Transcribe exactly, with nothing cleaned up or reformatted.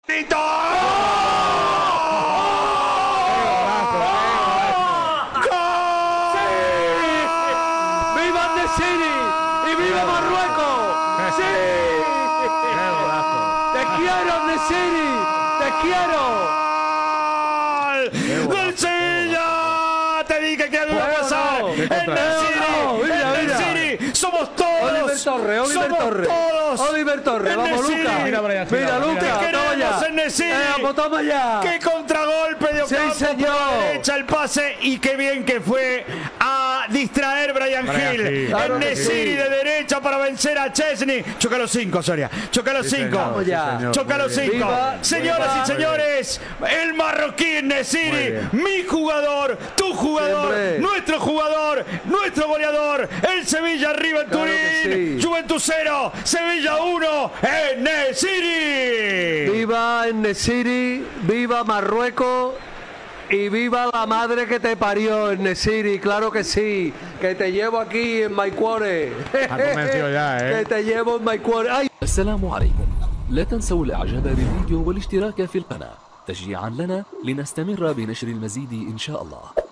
¡Tito! ¡Viva Nesiri! ¡Y viva Marruecos! ¡Sí! ¡Te quiero, Nesiri! ¡Te quiero! ¡Del Sevilla! ¡Te dije que algo iba a pasar! ¡El Nesiri! ¡El Nesiri! ¡Somos todos! Oliver Torres, Oliver ¡Somos Torres! todos! Oliver Torres, ¡El vamos, Nesiri! Lucas. Mira, Brian, Mira, mira, Lucas, ¡Te toma queremos, ya. el Nesiri! Eh, pues toma ya. ¡Qué contragolpe de Ocampo Sí, señor. por la derecha, el pase! Y qué bien que fue a distraer Brian, Brian Hill. Hill. Claro El que Nesiri sí. de derecha para vencer a Chesney. Choca los cinco, Soria. Choca los Sí, cinco. señor, Vamos sí, ya. señor. Choca Muy los bien. cinco. Viva, Señoras viva. y señores, el marroquí Muy Nesiri, bien. mi jugador, tu jugador, Siempre. nuestro jugador, nuestro goleador. El Sevilla arriba en Claro Turín. que sí. Juventus cero, Sevilla uno. El Nesiri. Viva el Nesiri, viva Marruecos y viva la madre que te parió, el Nesiri, claro que sí, que te llevo aquí en my cuore. Ha convencido ya, ¿eh? Que te llevo en my cuore. Ay. السلام عليكم. لا تنسوا الاعجاب بالفيديو والاشتراك في القناة تشجيعا لنا لنستمر بنشر المزيد ان شاء الله.